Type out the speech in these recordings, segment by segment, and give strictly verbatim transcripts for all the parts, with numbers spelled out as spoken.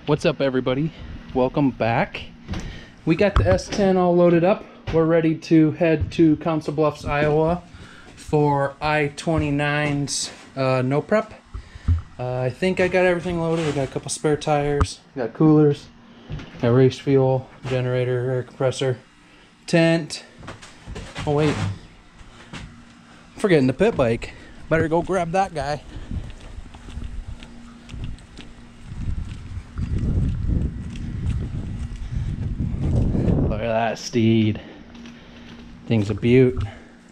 What's up, everybody? Welcome back. We got the S ten all loaded up. We're ready to head to Council Bluffs, Iowa for I twenty-nine's uh, no prep. Uh, I think I got everything loaded. We got a couple spare tires, got coolers, got race fuel, generator, air compressor, tent. Oh wait, I'm forgetting the pit bike. Better go grab that guy. Look at that steed. Thing's a beaut.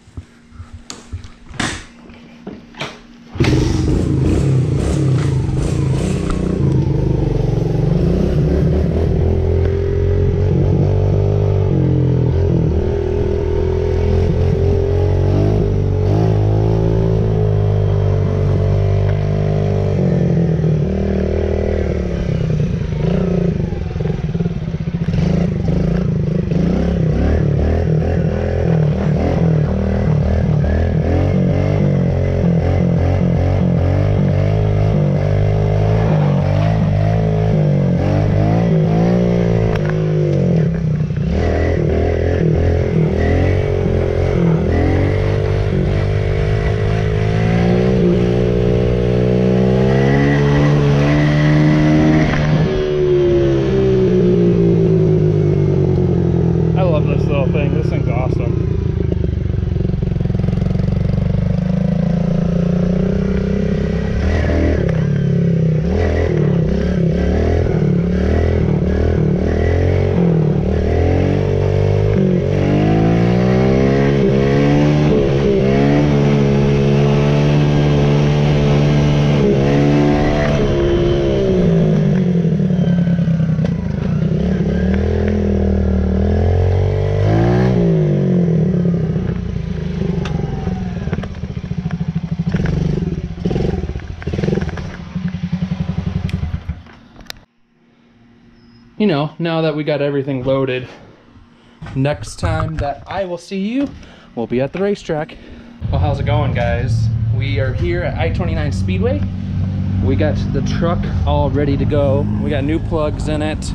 You know, now that we got everything loaded, next time that I will see you, we'll be at the racetrack. Well, how's it going, guys? We are here at I twenty-nine Speedway. We got the truck all ready to go. We got new plugs in it.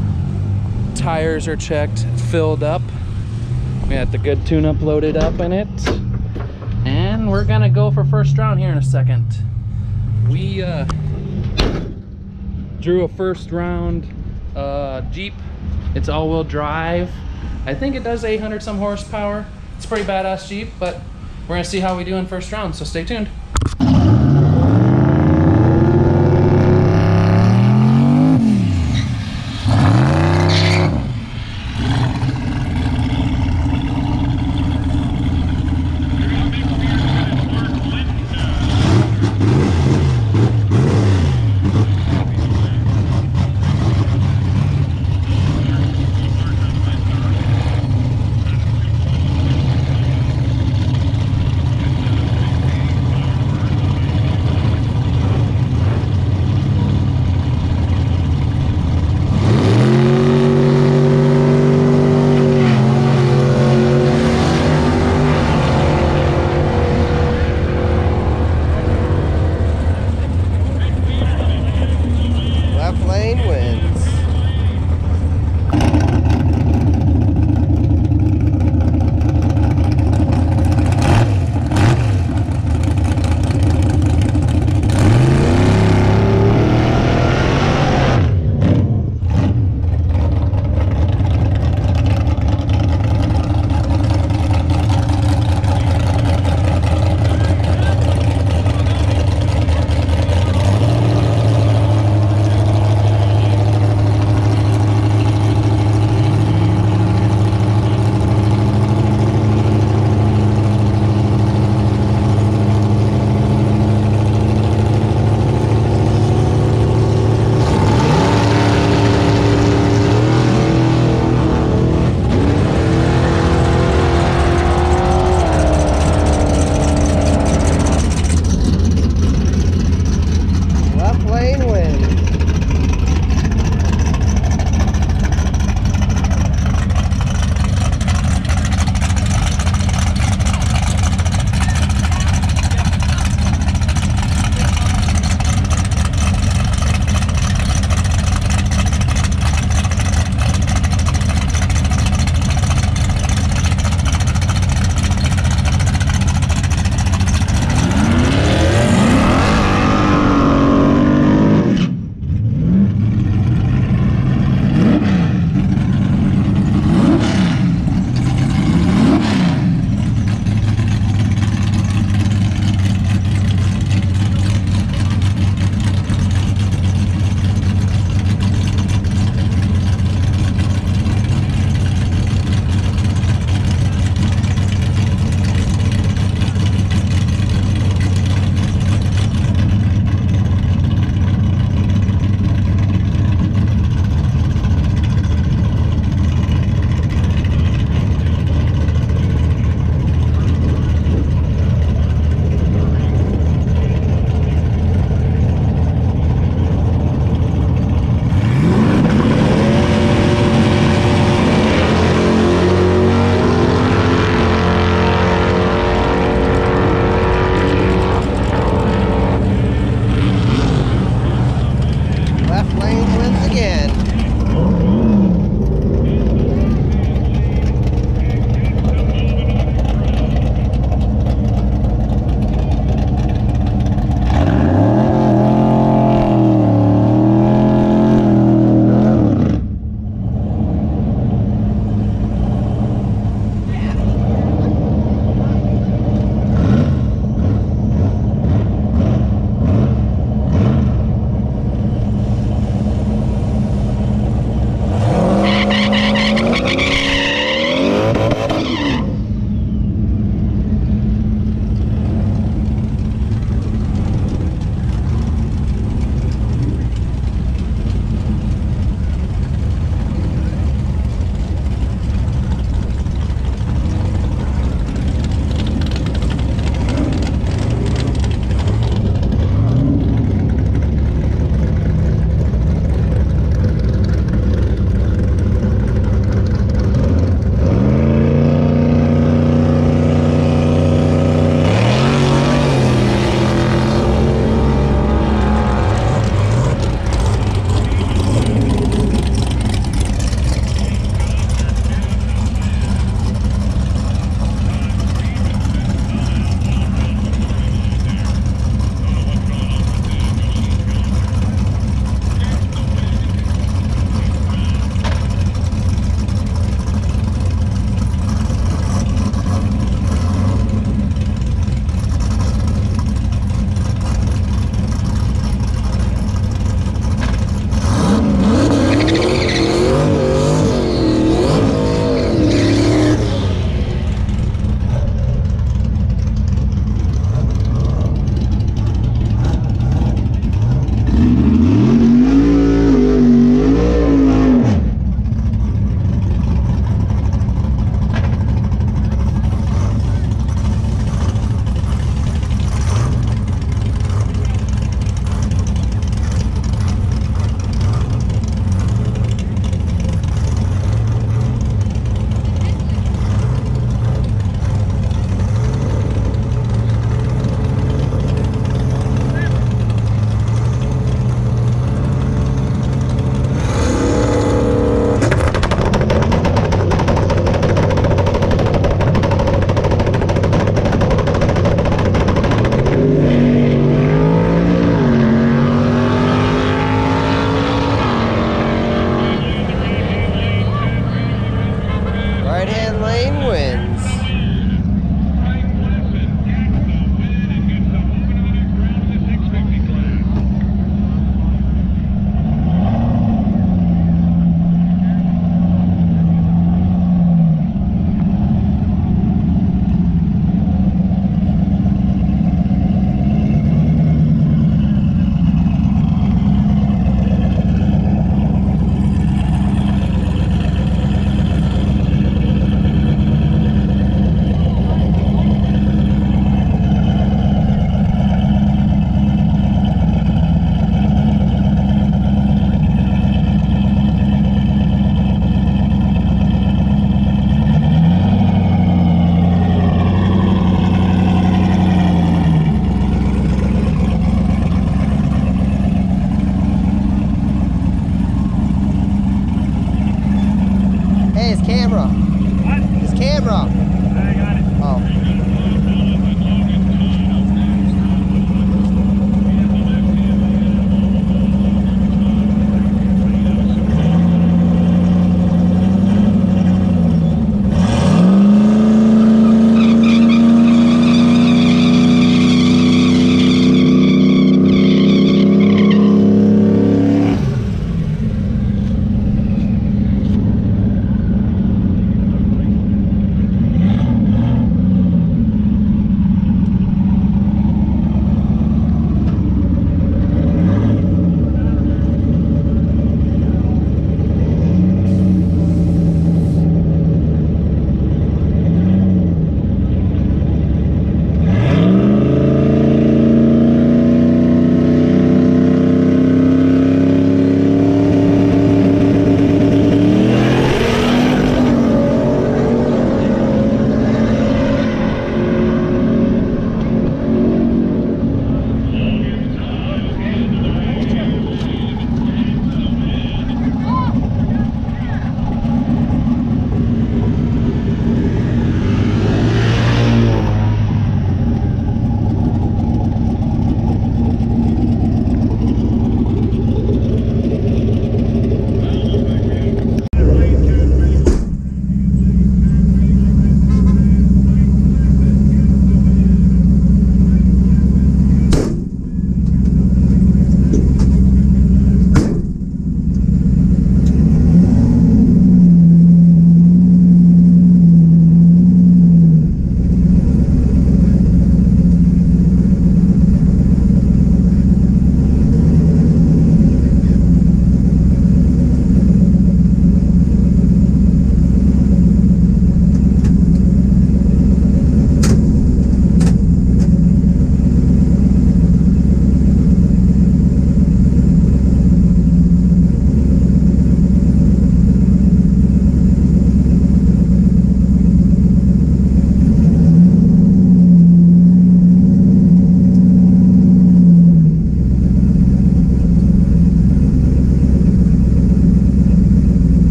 Tires are checked, filled up. We got the good tune-up loaded up in it. And we're gonna go for first round here in a second. We uh, drew a first round Uh, Jeep. It's all-wheel drive. I think it does eight hundred some horsepower. It's a pretty badass Jeep, but we're gonna see how we do in first round, so stay tuned.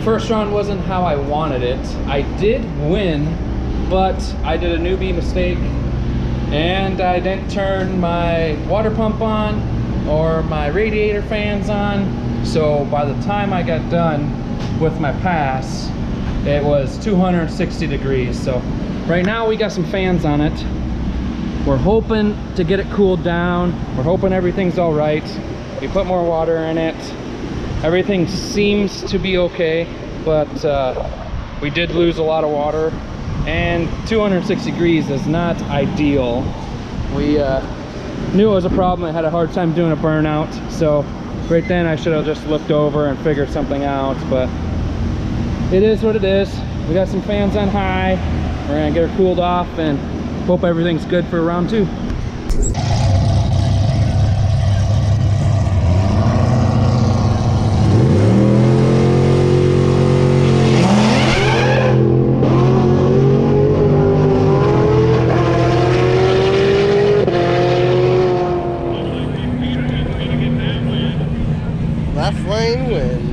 First round wasn't how I wanted it. I did win, but I did a newbie mistake and I didn't turn my water pump on or my radiator fans on. So by the time I got done with my pass, it was two hundred sixty degrees. So right now we got some fans on it. We're hoping to get it cooled down. We're hoping everything's all right. We put more water in it. Everything seems to be okay, but uh, we did lose a lot of water, and two hundred sixty degrees is not ideal. We uh, knew it was a problem. I had a hard time doing a burnout, so right then I should have just looked over and figured something out, but it is what it is. We got some fans on high. We're gonna get her cooled off and hope everything's good for round two. Left lane wins.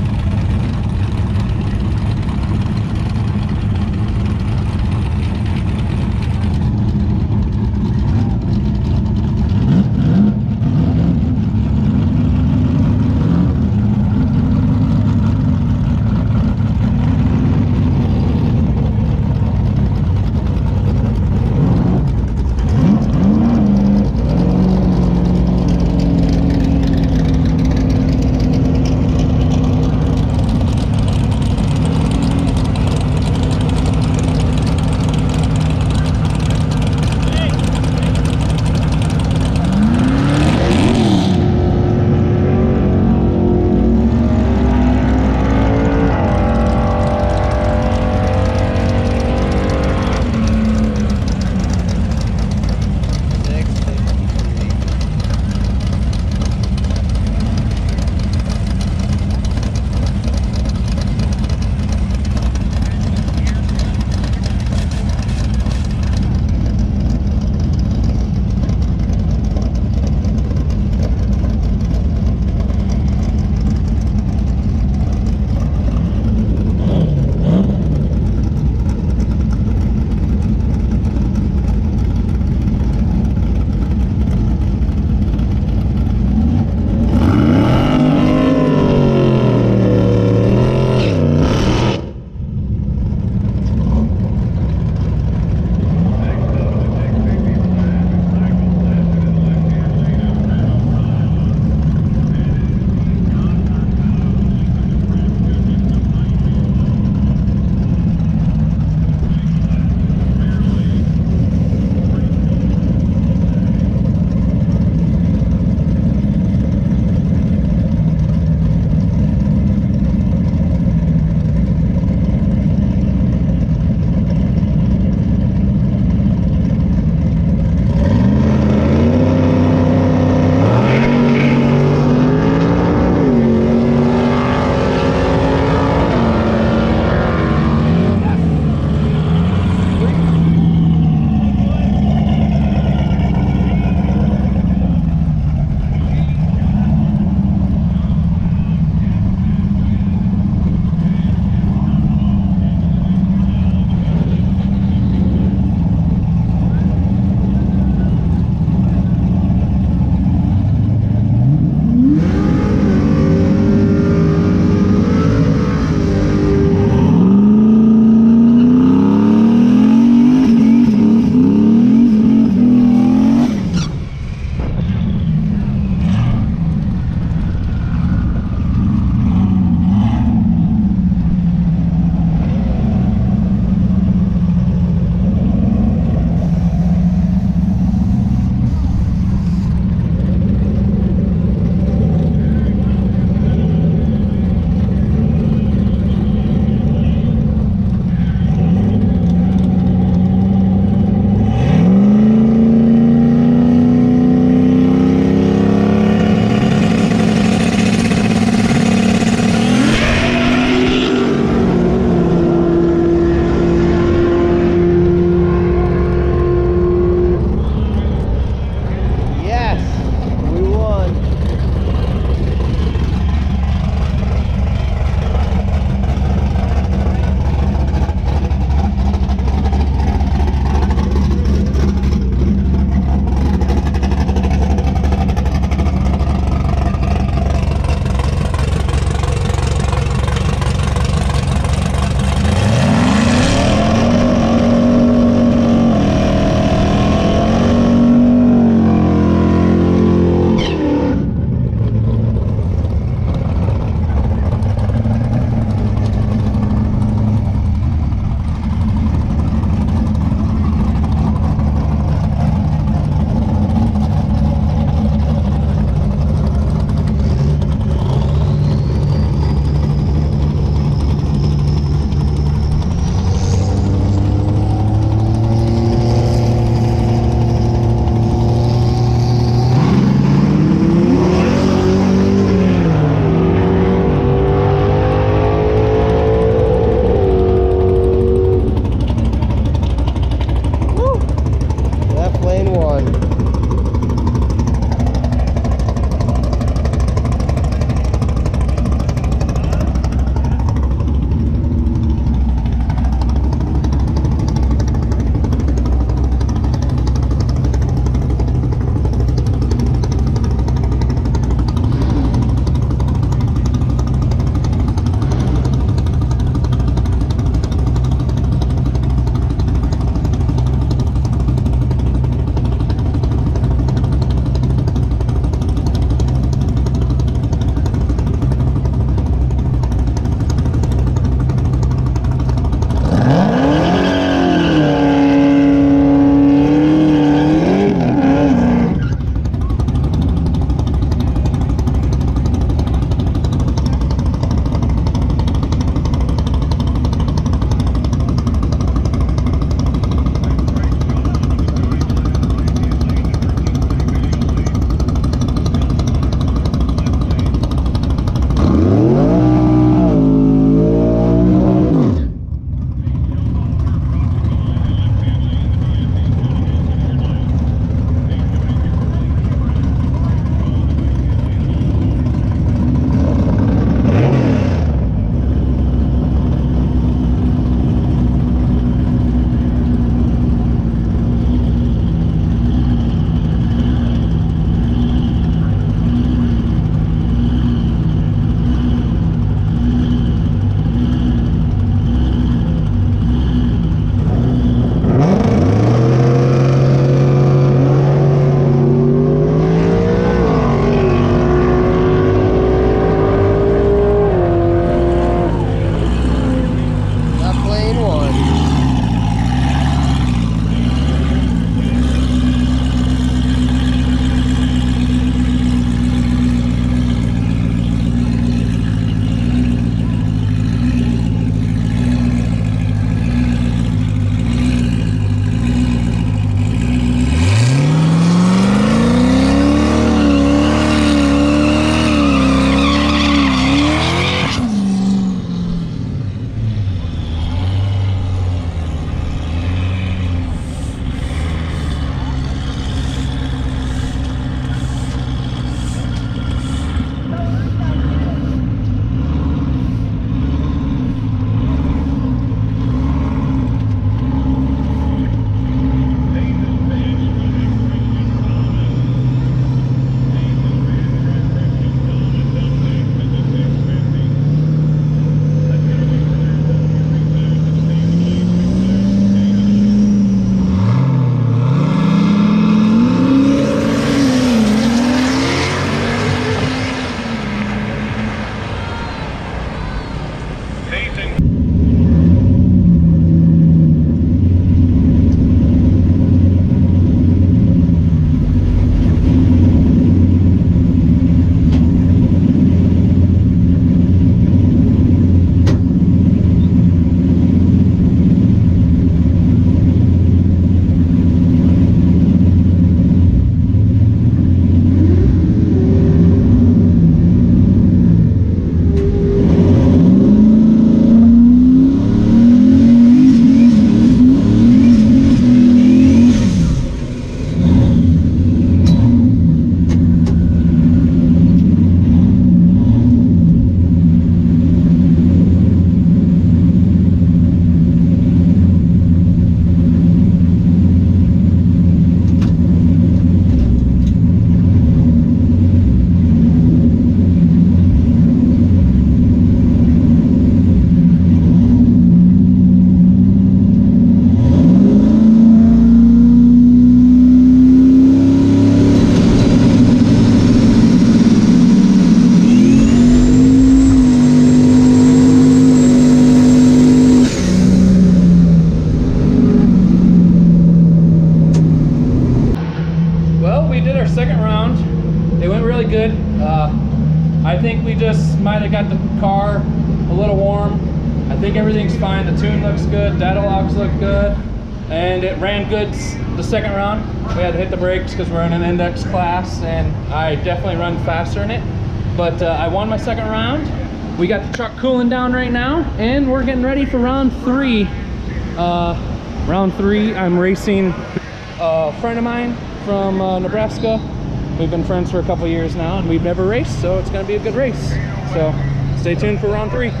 our second round. It went really good. Uh, I think we just might have got the car a little warm. I think everything's fine. The tune looks good. Data logs look good. And it ran good the second round. We had to hit the brakes because we're in an index class, and I definitely run faster in it. But uh, I won my second round. We got the truck cooling down right now, and we're getting ready for round three. Uh, round three, I'm racing a friend of mine from uh, Nebraska. We've been friends for a couple years now, and we've never raced, so it's gonna be a good race. So stay tuned for round three.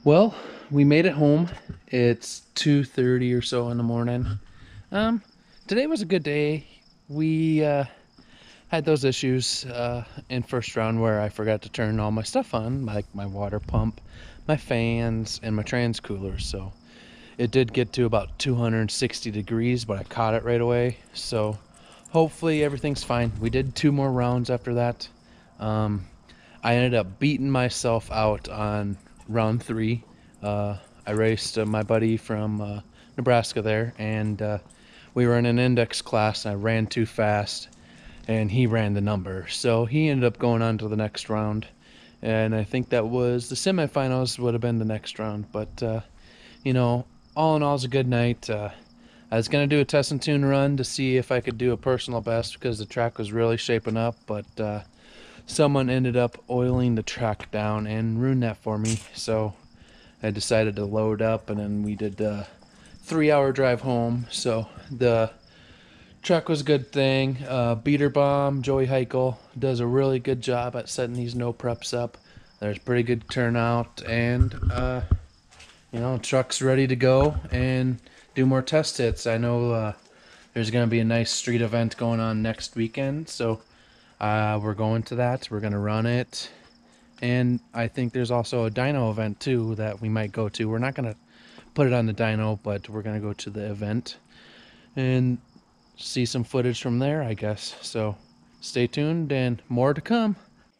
Well, we made it home. It's two thirty or so in the morning. Um, today was a good day. We uh, had those issues uh, in first round where I forgot to turn all my stuff on, like my water pump, my fans, and my trans cooler. So it did get to about two hundred sixty degrees, but I caught it right away. So hopefully everything's fine. We did two more rounds after that. Um, I ended up beating myself out on round three. Uh, I raced uh, my buddy from uh, Nebraska there, and uh, we were in an index class, and I ran too fast, and he ran the number. So he ended up going on to the next round, and I think that was the semifinals would have been the next round. But, uh, you know, all in all, it was a good night. Uh, I was going to do a test and tune run to see if I could do a personal best because the track was really shaping up, but uh, someone ended up oiling the track down and ruined that for me. So I decided to load up, and then we did a three hour drive home. So the track was a good thing. Uh, Beater Bomb, Joey Heichel, does a really good job at setting these no preps up. There's pretty good turnout, and uh, you know, truck's ready to go and do more test hits. I know uh, there's going to be a nice street event going on next weekend, so uh, we're going to that. We're going to run it, and I think there's also a dyno event too that we might go to. We're not going to put it on the dyno, but we're going to go to the event and see some footage from there, I guess. So stay tuned, and more to come.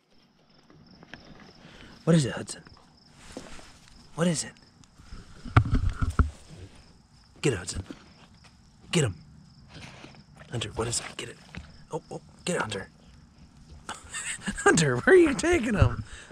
What is it, Hudson? What is it? Get it, Hudson. Get him. Hunter, what is it? Get it. Oh, oh, get it, Hunter. Hunter, where are you taking him?